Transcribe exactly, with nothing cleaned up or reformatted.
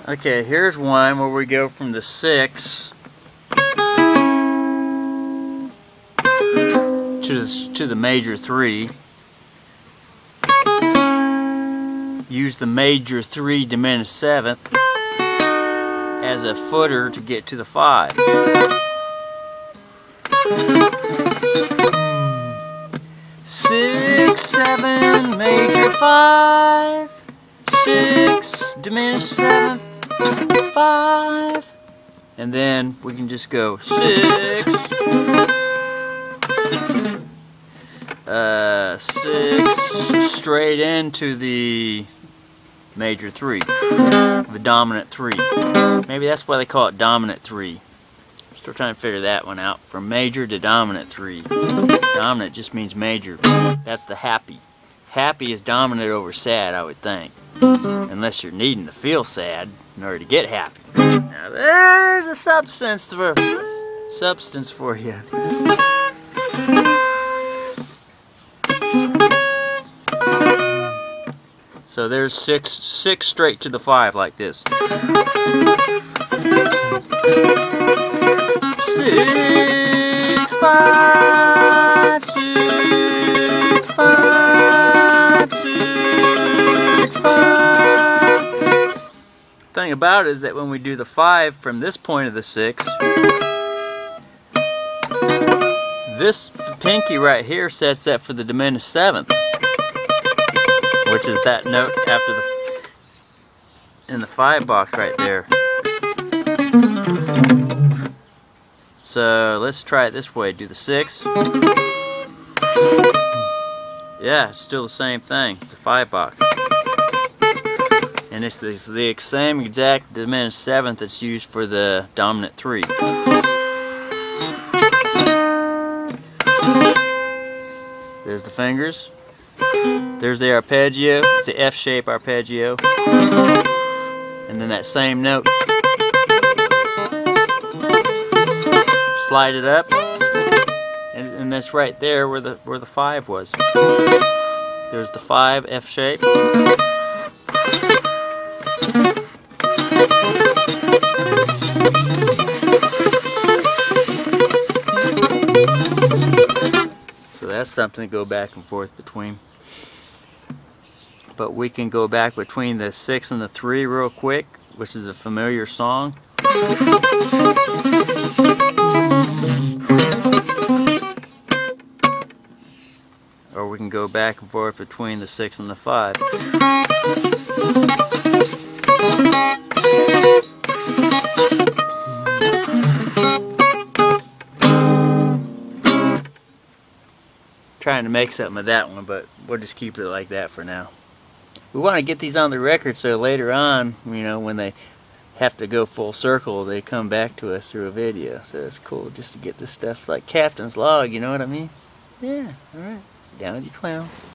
Okay, here's one where we go from the six to the, to the major three. Use the major three diminished seventh as a footer to get to the five. Six, seven, major five, six, diminished seventh, five, and then we can just go six, uh, six, straight into the major three, the dominant three. Maybe that's why they call it dominant three. I'm still trying to figure that one out. From major to dominant three. Dominant just means major. That's the happy. Happy is dominant over sad, I would think. Unless you're needing to feel sad in order to get happy. Now there's a substance for substance for you. So there's six, six straight to the five like this. Six, five, six, five, six, five. Thing about it is that when we do the five from this point of the six, this pinky right here sets that for the diminished seventh, which is that note after the in the five box right there. So let's try it this way. Do the six. Yeah, it's still the same thing. It's the five box. And it's the, it's the same exact diminished seventh that's used for the dominant three. There's the fingers. There's the arpeggio. It's the F-shape arpeggio. And then that same note. Slide it up, and, and that's right there where the where the five was. There's the five F shape. So that's something to go back and forth between. But we can go back between the six and the three real quick, which is a familiar song. Or we can go back and forth between the six and the five. Trying to make something of that one, but we'll just keep it like that for now. We want to get these on the record so later on, you know, when they have to go full circle, they come back to us through a video. So it's cool just to get this stuff. It's like Captain's Log, you know what I mean? Yeah, alright. Down with you clowns.